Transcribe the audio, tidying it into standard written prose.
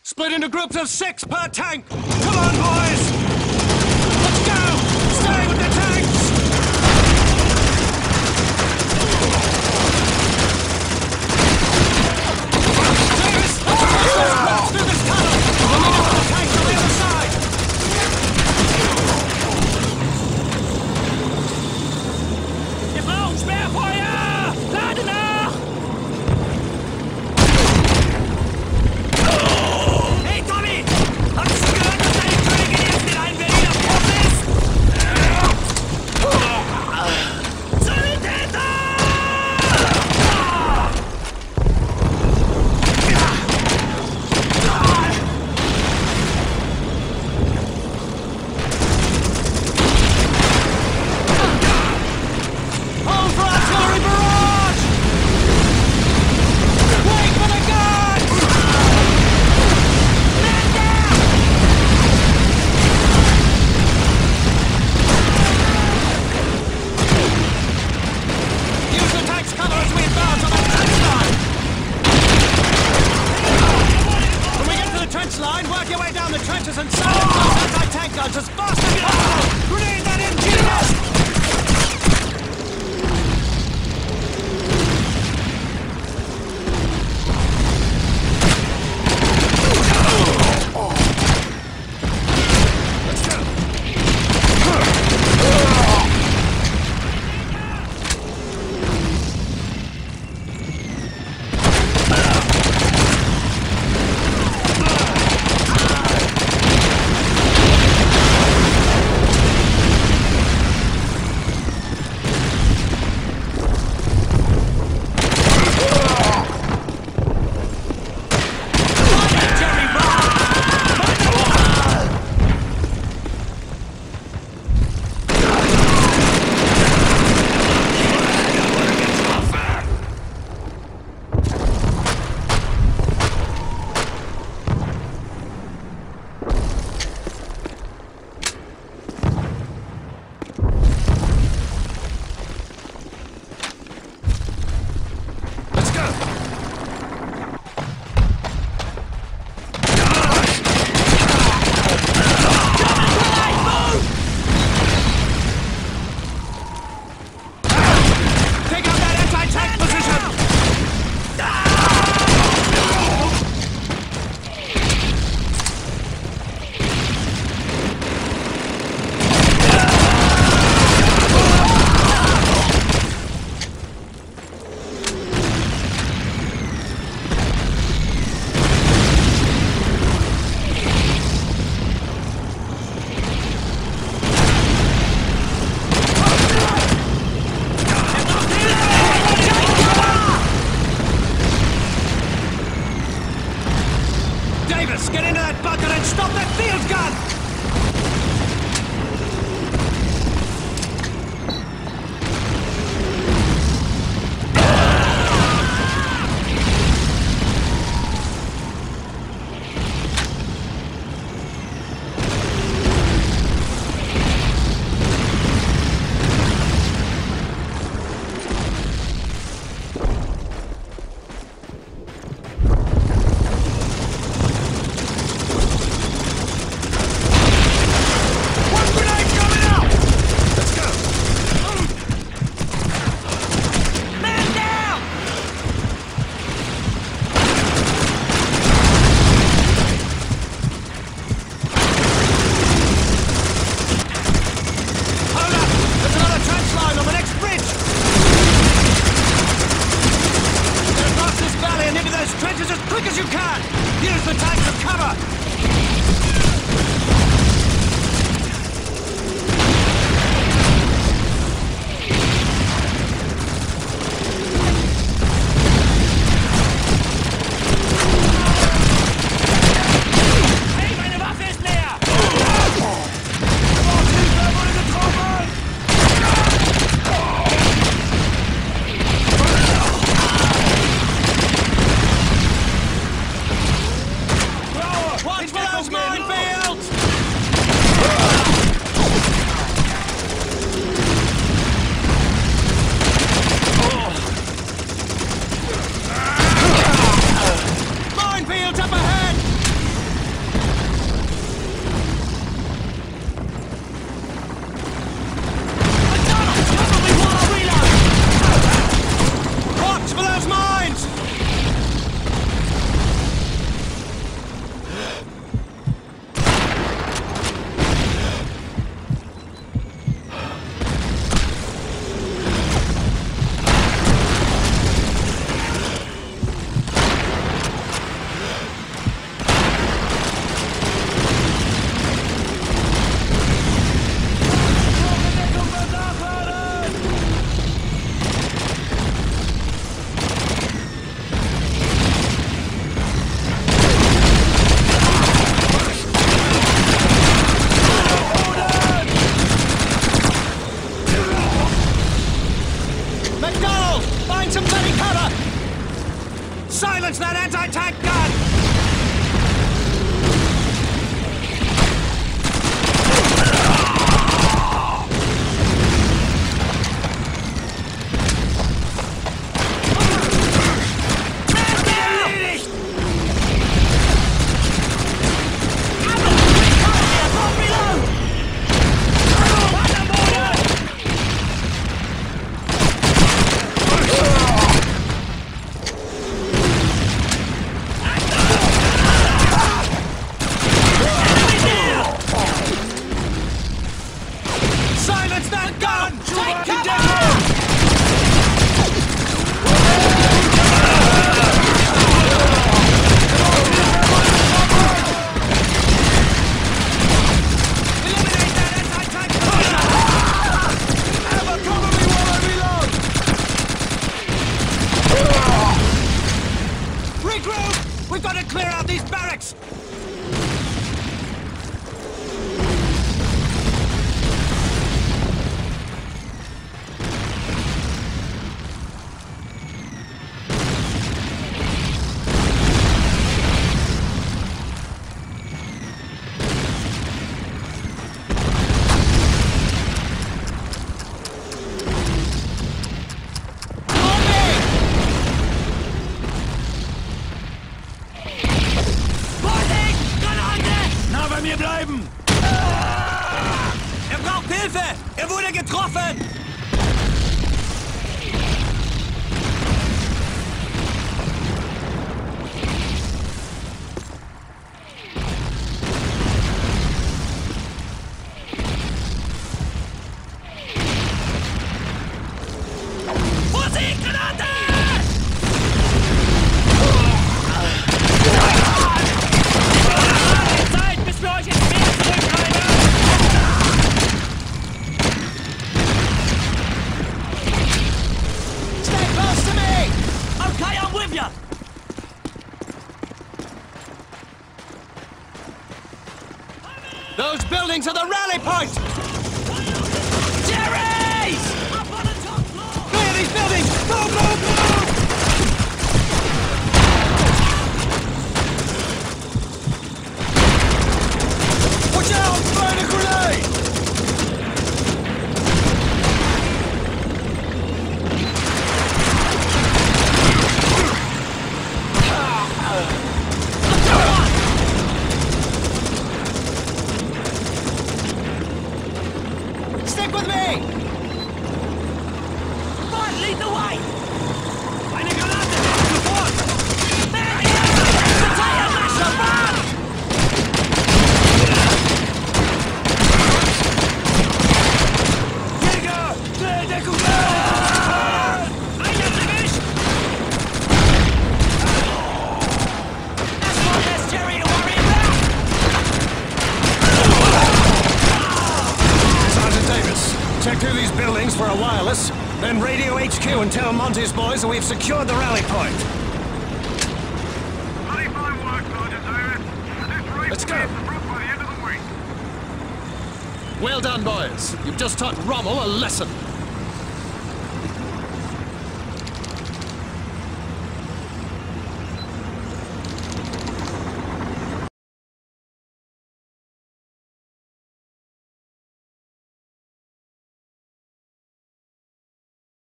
Split into groups of 6 per tank! Come on, boys! Let's go! Stay with the tanks! Davis, let's push those groups through this tunnel! We'll meet up with the tanks on the other side! Wir brauchen Sperrfeuer! Lade nach! Hey, Tommy! Hast du gehört, was deine Königin hier Silence that anti-tank gun! We've got to clear out these barracks! Bleiben! Er braucht Hilfe! Er wurde getroffen! Vorsicht, Granate! Those buildings are the rally point! Jerry's! Up on the top floor! Clear these buildings! Move, move, move! Watch out! Find a grenade! Stick with me! Bart, lead the way! Eine Granate! Sofort! There he is! Verteidiger Mascher, Bart! Jäger! Schnell, Deckung! Einer erwischt! That's one less Jerry to worry about! Check through these buildings for a wireless, then radio HQ and tell Monty's boys that we've secured the rally point. Bloody fine work, Sergeant Davis. Let's go. By the end of the week. Well done, boys. You've just taught Rommel a lesson.